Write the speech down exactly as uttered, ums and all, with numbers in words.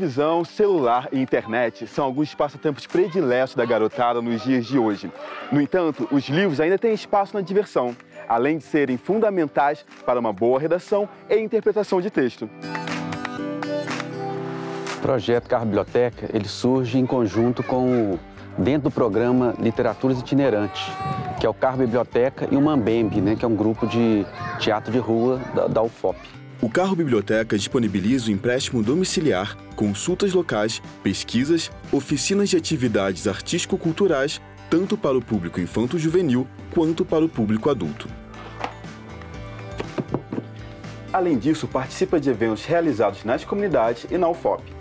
televisão, celular e internet são alguns passatempos prediletos da garotada nos dias de hoje. No entanto, os livros ainda têm espaço na diversão, além de serem fundamentais para uma boa redação e interpretação de texto. O projeto Carro Biblioteca, ele surge em conjunto com, dentro do programa Literaturas Itinerantes, que é o Carro Biblioteca e o Mambembe, né, que é um grupo de teatro de rua da, da U F O P. O Carro Biblioteca disponibiliza o empréstimo domiciliar, consultas locais, pesquisas, oficinas de atividades artístico-culturais, tanto para o público infanto-juvenil quanto para o público adulto. Além disso, participa de eventos realizados nas comunidades e na U F O P.